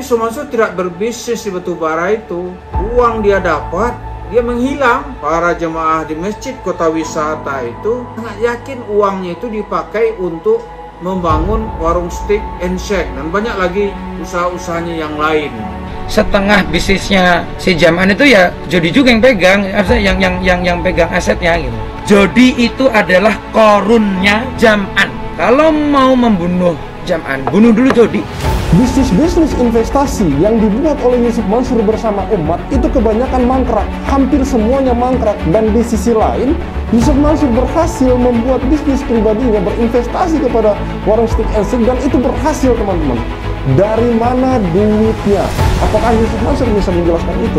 Yusuf Mansur tidak berbisnis di batubara itu. Uang dia dapat, dia menghilang. Para jemaah di masjid kota wisata itu sangat yakin uangnya itu dipakai untuk membangun warung steak and shake dan banyak lagi usaha-usahanya yang lain. Setengah bisnisnya si Jam'an itu ya Jody juga yang pegang, yang pegang asetnya gitu. Jody itu adalah korunnya Jam'an. Kalau mau membunuh Jam'an, bunuh dulu Jody. Bisnis-bisnis investasi yang dibuat oleh Yusuf Mansur bersama umat itu kebanyakan mangkrak, hampir semuanya mangkrak. Dan di sisi lain, Yusuf Mansur berhasil membuat bisnis pribadinya berinvestasi kepada warung steak and shake, dan itu berhasil, teman-teman. Dari mana duitnya? Apakah Yusuf Mansur bisa menjelaskan itu?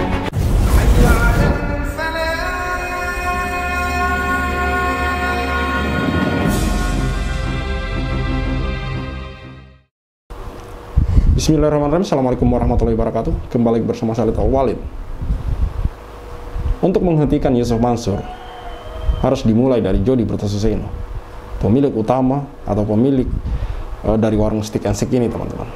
Bismillahirrahmanirrahim. Assalamualaikum warahmatullahi wabarakatuh. Kembali bersama saya Khalid Al-Walid. Untuk menghentikan Yusuf Mansur harus dimulai dari Jody Brotoseno, pemilik utama atau pemilik dari warung steak and shake ini, teman-teman.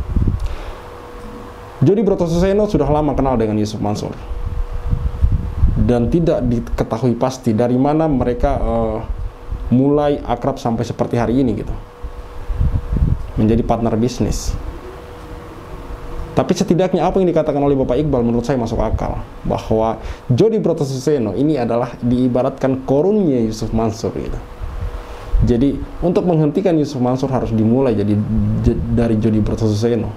Jody Brotoseno sudah lama kenal dengan Yusuf Mansur dan tidak diketahui pasti dari mana mereka mulai akrab sampai seperti hari ini gitu, menjadi partner bisnis. Tapi setidaknya apa yang dikatakan oleh Bapak Iqbal menurut saya masuk akal, bahwa Jody Brotoseno ini adalah diibaratkan korunnya Yusuf Mansur gitu. Jadi untuk menghentikan Yusuf Mansur harus dimulai dari Jody Brotoseno.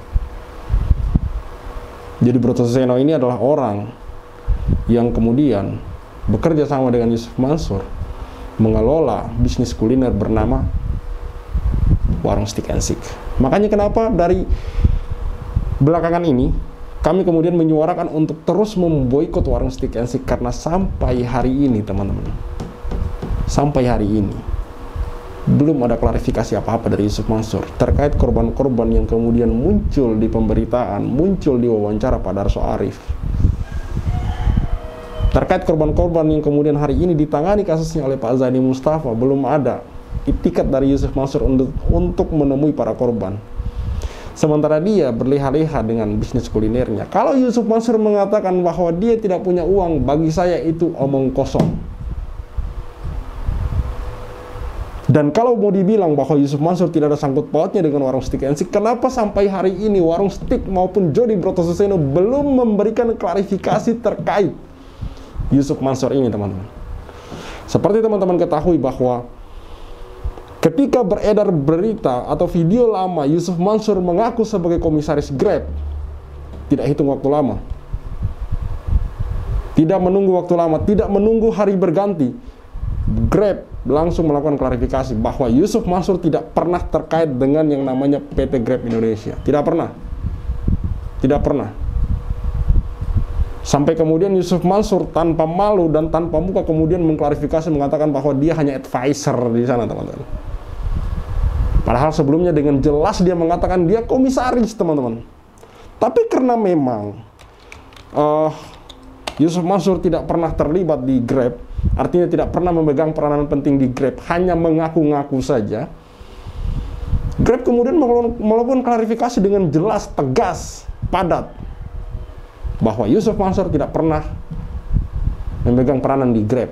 Jody Brotoseno ini adalah orang yang kemudian bekerja sama dengan Yusuf Mansur mengelola bisnis kuliner bernama warung steak and shake. Makanya kenapa dari belakangan ini kami kemudian menyuarakan untuk terus memboikot warung steak and shake, karena sampai hari ini, teman-teman, sampai hari ini belum ada klarifikasi apa-apa dari Yusuf Mansur terkait korban-korban yang kemudian muncul di pemberitaan, muncul di wawancara Pak Darso Arif, terkait korban-korban yang kemudian hari ini ditangani kasusnya oleh Pak Zani Mustafa. Belum ada itikat dari Yusuf Mansur untuk menemui para korban, sementara dia berleha-leha dengan bisnis kulinernya. Kalau Yusuf Mansur mengatakan bahwa dia tidak punya uang, bagi saya itu omong kosong. Dan kalau mau dibilang bahwa Yusuf Mansur tidak ada sangkut pautnya dengan warung steak and shake, kenapa sampai hari ini warung steak maupun Jody Brotoseno belum memberikan klarifikasi terkait Yusuf Mansur ini, teman-teman? Seperti teman-teman ketahui bahwa ketika beredar berita atau video lama Yusuf Mansur mengaku sebagai komisaris Grab, tidak hitung waktu lama, tidak menunggu waktu lama, tidak menunggu hari berganti, Grab langsung melakukan klarifikasi bahwa Yusuf Mansur tidak pernah terkait dengan yang namanya PT Grab Indonesia. Tidak pernah. Tidak pernah. Sampai kemudian Yusuf Mansur tanpa malu dan tanpa muka kemudian mengklarifikasi, mengatakan bahwa dia hanya advisor di sana, teman-teman. Padahal sebelumnya dengan jelas dia mengatakan dia komisaris, teman-teman. Tapi karena memang Yusuf Mansur tidak pernah terlibat di Grab, artinya tidak pernah memegang peranan penting di Grab, hanya mengaku-ngaku saja, Grab kemudian melakukan klarifikasi dengan jelas, tegas, padat, bahwa Yusuf Mansur tidak pernah memegang peranan di Grab.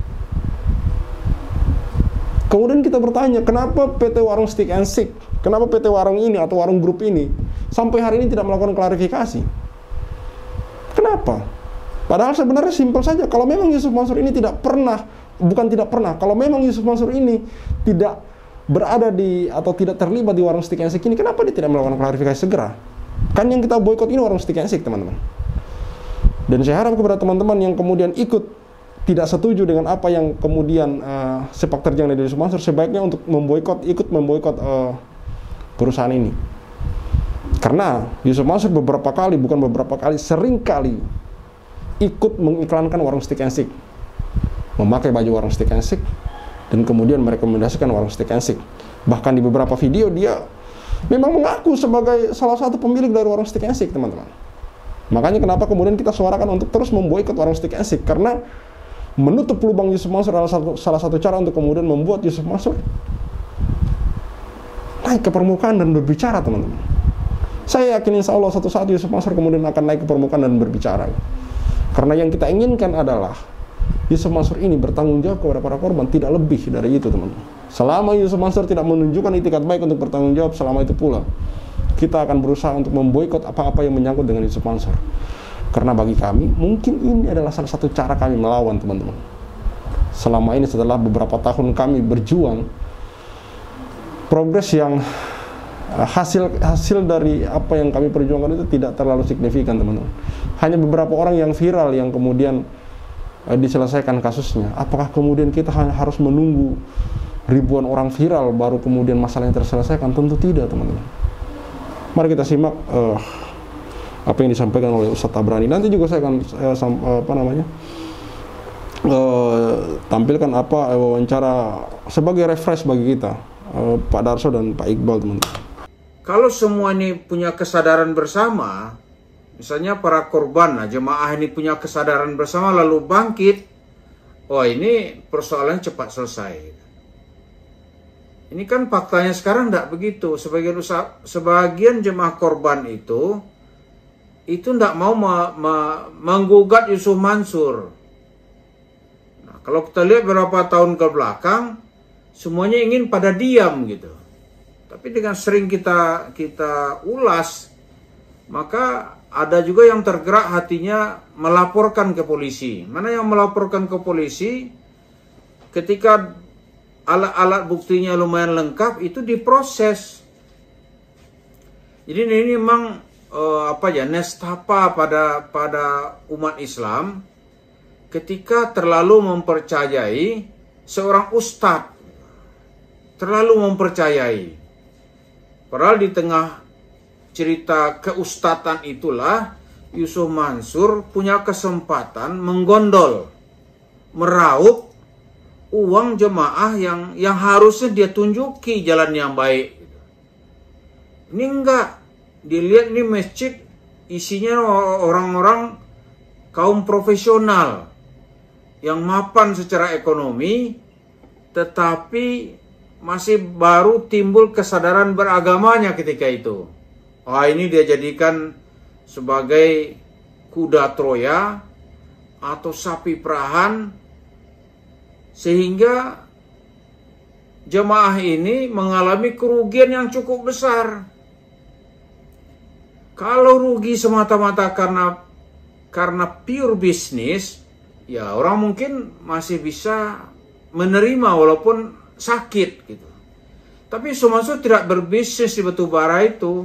Kemudian kita bertanya, kenapa PT Warung Steak and Shake, kenapa PT Warung ini atau Warung Group ini sampai hari ini tidak melakukan klarifikasi? Kenapa? Padahal sebenarnya simpel saja. Kalau memang Yusuf Mansur ini tidak pernah, bukan tidak pernah, kalau memang Yusuf Mansur ini tidak berada di atau tidak terlibat di warung steak and shake ini, kenapa dia tidak melakukan klarifikasi segera? Kan yang kita boikot ini warung steak and shake, teman-teman. Dan saya harap kepada teman-teman yang kemudian ikut tidak setuju dengan apa yang kemudian sepak terjang dari Yusuf Mansur, sebaiknya untuk ikut memboikot perusahaan ini. Karena Yusuf Mansur beberapa kali, bukan beberapa kali, sering kali ikut mengiklankan warung steak and shake, memakai baju warung steak and shake, dan kemudian merekomendasikan warung steak and shake. Bahkan di beberapa video dia memang mengaku sebagai salah satu pemilik dari warung steak and shake, teman-teman. Makanya kenapa kemudian kita suarakan untuk terus memboikot warung steak and shake, karena menutup lubang Yusuf Mansur adalah salah satu cara untuk kemudian membuat Yusuf Mansur naik ke permukaan dan berbicara, teman-teman. Saya yakin insya Allah suatu saat Yusuf Mansur kemudian akan naik ke permukaan dan berbicara. Karena yang kita inginkan adalah Yusuf Mansur ini bertanggung jawab kepada para korban, tidak lebih dari itu, teman-teman. Selama Yusuf Mansur tidak menunjukkan itikat baik untuk bertanggung jawab, selama itu pula kita akan berusaha untuk memboikot apa-apa yang menyangkut dengan Yusuf Mansur. Karena bagi kami, mungkin ini adalah salah satu cara kami melawan, teman-teman. Selama ini setelah beberapa tahun kami berjuang, progres yang hasil dari apa yang kami perjuangkan itu tidak terlalu signifikan, teman-teman. Hanya beberapa orang yang viral yang kemudian diselesaikan kasusnya. Apakah kemudian kita hanya harus menunggu ribuan orang viral baru kemudian masalahnya terselesaikan? Tentu tidak, teman-teman. Mari kita simak apa yang disampaikan oleh Ustadz Tabrani. Nanti juga saya akan tampilkan wawancara sebagai refresh bagi kita, Pak Darso dan Pak Iqbal, teman-teman. Kalau semua ini punya kesadaran bersama, misalnya para korban, jemaah ini punya kesadaran bersama lalu bangkit, ini persoalan cepat selesai. Ini kan faktanya sekarang tidak begitu. Sebagian jemaah korban itu tidak mau menggugat Yusuf Mansur. Nah, kalau kita lihat beberapa tahun ke belakang, semuanya ingin pada diam gitu. Tapi dengan sering kita ulas, maka ada juga yang tergerak hatinya melaporkan ke polisi. Mana yang melaporkan ke polisi, ketika alat-alat buktinya lumayan lengkap, itu diproses. Jadi ini memang nestapa pada umat Islam ketika terlalu mempercayai seorang ustadz, terlalu mempercayai. Padahal di tengah cerita keustatan itulah Yusuf Mansur punya kesempatan menggondol, meraup uang jemaah yang harusnya dia tunjuki jalan yang baik. Ini enggak. Dilihat ini masjid isinya orang-orang kaum profesional yang mapan secara ekonomi, tetapi masih baru timbul kesadaran beragamanya ketika itu. Ini dia jadikan sebagai kuda Troya atau sapi perahan, sehingga jemaah ini mengalami kerugian yang cukup besar. Kalau rugi semata-mata karena pure bisnis, ya orang mungkin masih bisa menerima walaupun sakit gitu. Tapi Yusuf Mansur tidak berbisnis di batubara itu.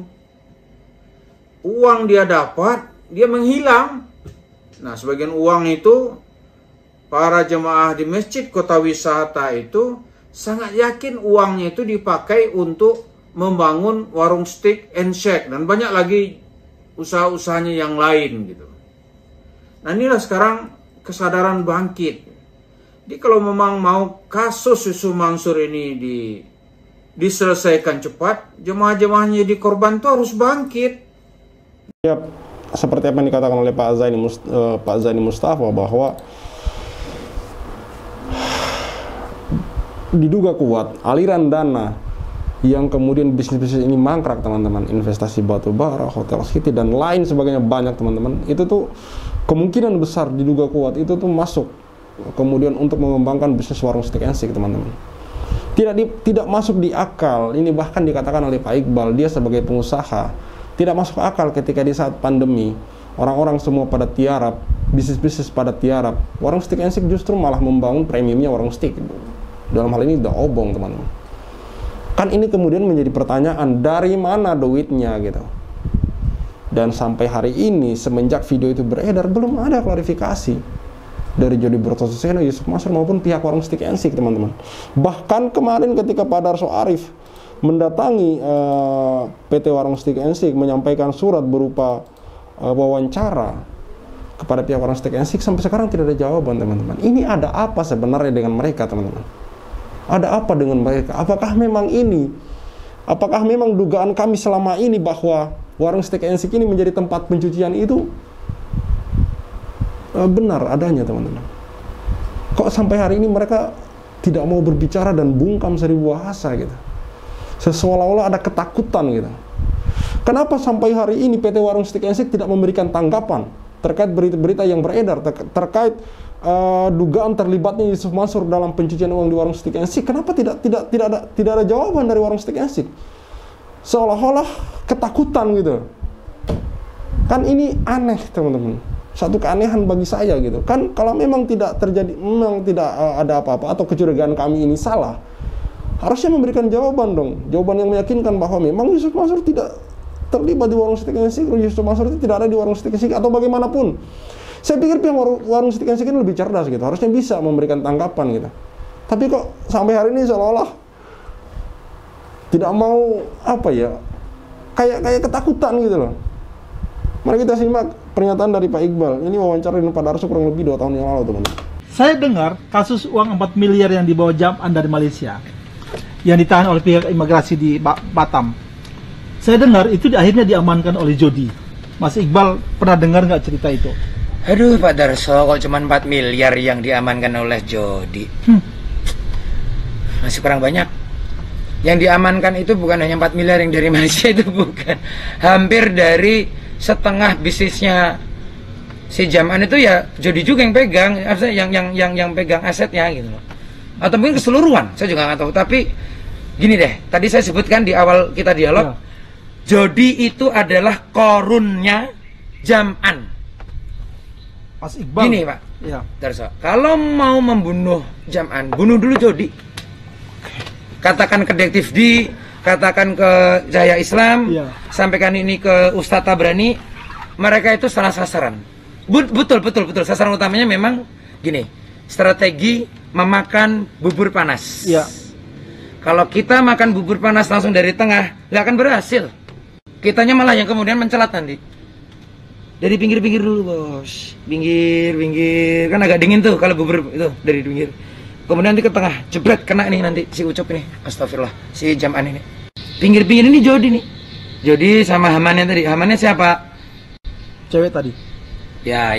Uang dia dapat, dia menghilang. Nah, sebagian uang itu para jemaah di masjid kota wisata itu sangat yakin uangnya itu dipakai untuk membangun warung steak and shake dan banyak lagi usaha-usahanya yang lain gitu. Nah, inilah sekarang kesadaran bangkit. Jadi kalau memang mau kasus Yusuf Mansur ini diselesaikan cepat, jemaah-jemaahnya di korban itu harus bangkit. Ya, seperti apa yang dikatakan oleh Pak Zaini Mustafa, bahwa diduga kuat aliran dana yang kemudian bisnis-bisnis ini mangkrak, teman-teman, investasi batu bara, hotel city dan lain sebagainya banyak, teman-teman. Itu tuh kemungkinan besar diduga kuat itu tuh masuk kemudian untuk mengembangkan bisnis warung steak and shake, teman-teman. Tidak masuk di akal. Ini bahkan dikatakan oleh Pak Iqbal, dia sebagai pengusaha tidak masuk akal ketika di saat pandemi orang-orang semua pada tiarap, bisnis-bisnis pada tiarap, warung steak and shake justru malah membangun premiumnya warung steak. Dalam hal ini udah obong, teman-teman. Kan ini kemudian menjadi pertanyaan, dari mana duitnya gitu. Dan sampai hari ini semenjak video itu beredar belum ada klarifikasi dari Jody Brotoseno, Yusuf Mansur maupun pihak warung steak and shake, teman-teman. Bahkan kemarin ketika Pak Darso Arif mendatangi PT Warung Steak and Shake menyampaikan surat berupa wawancara kepada pihak Warung Steak and Shake, sampai sekarang tidak ada jawaban, teman-teman. Ini ada apa sebenarnya dengan mereka, teman-teman? Ada apa dengan mereka? Apakah memang dugaan kami selama ini bahwa Warung Steak and Shake ini menjadi tempat pencucian itu benar adanya, teman-teman? Kok sampai hari ini mereka tidak mau berbicara dan bungkam seribu bahasa gitu? Seolah-olah ada ketakutan gitu. Kenapa sampai hari ini PT Warung Steak and Shake tidak memberikan tanggapan terkait berita-berita yang beredar terkait dugaan terlibatnya Yusuf Mansur dalam pencucian uang di Warung Steak and Shake? Kenapa tidak ada jawaban dari Warung Steak and Shake? Seolah-olah ketakutan gitu. Kan ini aneh, teman-teman. Satu keanehan bagi saya gitu. Kan kalau memang tidak terjadi, memang tidak ada apa-apa atau kecurigaan kami ini salah, harusnya memberikan jawaban dong. Jawaban yang meyakinkan bahwa memang Yusuf Mansur tidak terlibat di Warung Steak and Shake, Yusuf Mansur itu tidak ada di Warung Steak and Shake atau bagaimanapun. Saya pikir pihak Warung Steak and Shake ini lebih cerdas gitu. Harusnya bisa memberikan tanggapan gitu. Tapi kok sampai hari ini seolah-olah tidak mau, apa ya, kayak ketakutan gitu loh. Mari kita simak pernyataan dari Pak Iqbal. Ini wawancara dengan Pak Darso kurang lebih 2 tahun yang lalu, teman-teman. Saya dengar kasus uang 4 miliar yang dibawa Jam'an dari Malaysia yang ditahan oleh pihak imigrasi di Batam. Saya dengar itu akhirnya diamankan oleh Jody. Mas Iqbal pernah dengar nggak cerita itu? Aduh Pak Darso, kalau cuma 4 miliar yang diamankan oleh Jody, masih kurang banyak. Yang diamankan itu bukan hanya 4 miliar yang dari Malaysia, itu bukan. Hampir dari setengah bisnisnya si Jam'an itu ya Jody juga yang pegang, artinya yang pegang asetnya gitu loh. Atau mungkin keseluruhan, saya juga nggak tahu. Tapi gini deh, tadi saya sebutkan di awal kita dialog, Jody itu adalah korunnya Jam'an. Mas Iqbal. Gini Pak, Ya. Darso, kalau mau membunuh Jam'an, bunuh dulu Jody. Katakan ke Detektif D, katakan ke Cahaya Islam, sampaikan ini ke Ustadz Tabrani, mereka itu salah sasaran. Betul. Sasaran utamanya memang gini, strategi memakan bubur panas. Iya. Kalau kita makan bubur panas langsung dari tengah, nggak akan berhasil. Kitanya malah yang kemudian mencelat nanti. Dari pinggir-pinggir dulu, bos. Pinggir, kan agak dingin tuh kalau bubur itu dari pinggir. Kemudian nanti ke tengah, jebret, kena nih nanti si Ucup ini. Astagfirullah, si Jam'an ini. Pinggir-pinggir ini Jody nih. Jody sama Hamannya tadi. Hamannya siapa? Cewek tadi. Ya.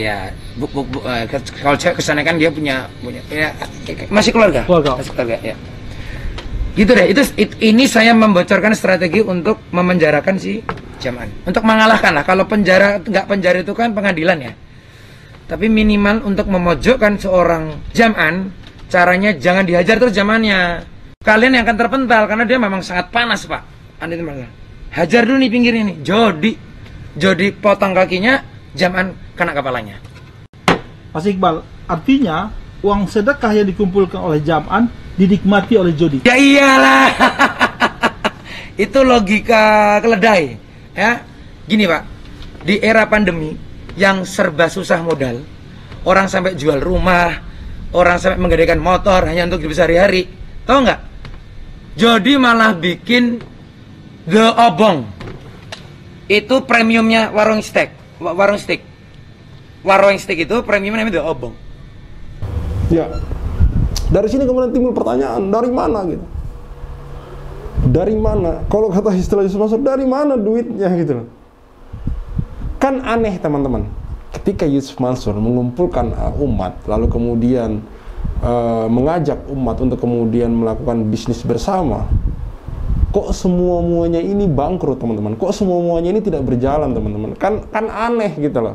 Kalau cewek kesana kan dia punya ya, masih keluarga. Masih keluarga, ya. Gitu deh. Ini saya membocorkan strategi untuk memenjarakan si Jam'an. Untuk mengalahkan lah. Kalau nggak penjara itu kan pengadilan ya. Tapi minimal untuk memojokkan seorang Jam'an, caranya jangan dihajar terus Jam'annya. Kalian yang akan terpental karena dia memang sangat panas, Pak. Anda itu hajar dulu nih pinggir ini. Jody potong kakinya, Jam'an kena kepalanya. Mas Iqbal, artinya uang sedekah yang dikumpulkan oleh Jam'an dinikmati oleh Jody. Ya iyalah. Itu logika keledai. Ya. Gini, Pak. Di era pandemi yang serba susah modal, orang sampai jual rumah, orang sampai menggadaikan motor hanya untuk hidup sehari-hari. Tahu nggak? Jody malah bikin The Obong. Itu premiumnya warung steak. Warung steak itu premiumnya namanya The Obong. Ya. Dari sini kemudian timbul pertanyaan, dari mana gitu? Dari mana? Kalau kata istilah Yusuf Mansur, dari mana duitnya gitu loh. Kan aneh, teman-teman. Ketika Yusuf Mansur mengumpulkan umat, lalu kemudian mengajak umat untuk kemudian melakukan bisnis bersama, kok semua-muanya ini bangkrut, teman-teman? Kok semua-muanya ini tidak berjalan, teman-teman? Kan aneh gitu loh.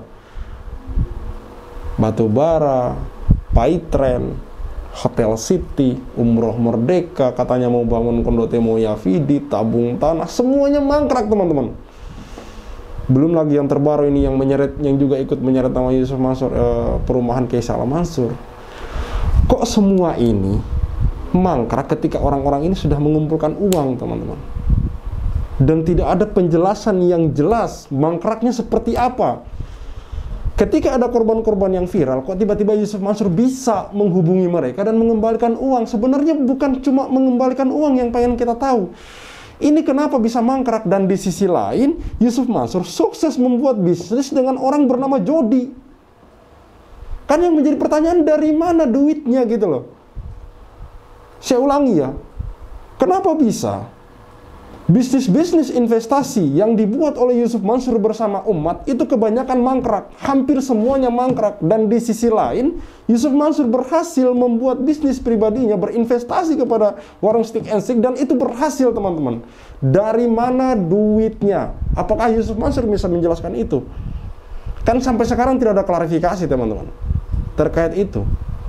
Batubara, Paitren, Hotel City, Umroh Merdeka, katanya mau bangun Kondotemo Yafidi, tabung tanah, semuanya mangkrak, teman-teman. Belum lagi yang terbaru ini yang juga ikut menyeret nama Yusuf Mansur, perumahan Kiai Salam Mansur. Kok semua ini mangkrak ketika orang-orang ini sudah mengumpulkan uang, teman-teman? Dan tidak ada penjelasan yang jelas mangkraknya seperti apa. Ketika ada korban-korban yang viral, kok tiba-tiba Yusuf Mansur bisa menghubungi mereka dan mengembalikan uang? Sebenarnya bukan cuma mengembalikan uang yang pengen kita tahu. Ini kenapa bisa mangkrak, dan di sisi lain Yusuf Mansur sukses membuat bisnis dengan orang bernama Jody. Kan yang menjadi pertanyaan, dari mana duitnya gitu loh. Saya ulangi ya, kenapa bisa Bisnis-bisnis investasi yang dibuat oleh Yusuf Mansur bersama umat itu kebanyakan mangkrak, hampir semuanya mangkrak. Dan di sisi lain, Yusuf Mansur berhasil membuat bisnis pribadinya, berinvestasi kepada warung stick and stick, dan itu berhasil, teman-teman. Dari mana duitnya? Apakah Yusuf Mansur bisa menjelaskan itu? Kan sampai sekarang tidak ada klarifikasi, teman-teman, terkait itu.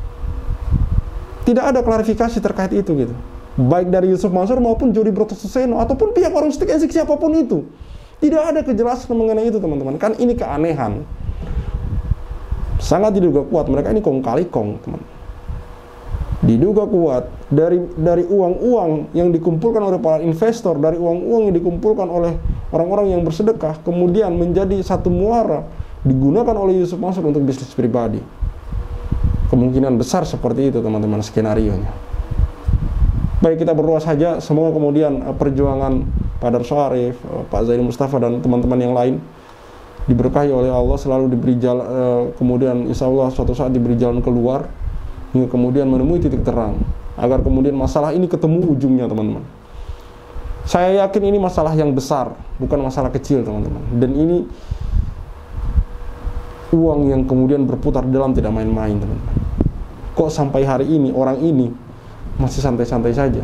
Tidak ada klarifikasi terkait itu gitu. Baik dari Yusuf Mansur maupun Jody Brotoseno ataupun pihak warung stick and stick siapapun itu. Tidak ada kejelasan mengenai itu, teman-teman. Kan ini keanehan. Sangat diduga kuat mereka ini kong kali kong, teman. Diduga kuat dari uang-uang yang dikumpulkan oleh para investor, dari uang-uang yang dikumpulkan oleh orang-orang yang bersedekah, kemudian menjadi satu muara digunakan oleh Yusuf Mansur untuk bisnis pribadi. Kemungkinan besar seperti itu, teman-teman, skenarionya. Baik, kita berdoa saja semoga kemudian perjuangan Pak Darso Arif, Pak Zaini Mustafa dan teman-teman yang lain diberkahi oleh Allah, selalu diberi jalan, kemudian insya Allah suatu saat diberi jalan keluar hingga kemudian menemui titik terang, agar kemudian masalah ini ketemu ujungnya, teman-teman. Saya yakin ini masalah yang besar, bukan masalah kecil, teman-teman. Dan ini uang yang kemudian berputar dalam tidak main-main, teman-teman. Kok sampai hari ini orang ini masih santai-santai saja,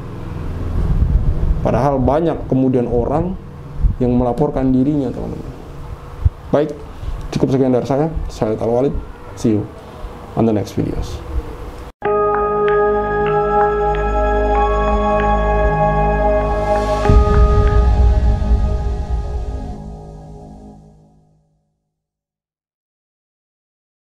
padahal banyak kemudian orang yang melaporkan dirinya, teman-teman. Baik, cukup sekian dari saya Khalid Al Walid. See you on the next videos.